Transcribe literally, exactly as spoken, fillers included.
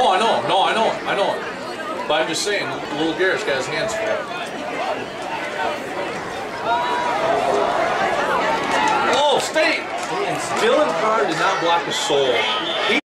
Oh, I know. No, I know it. I know it. But I'm just saying, little Garrett's got his hands full. Oh, stay! Dylan Carr did not block a soul. He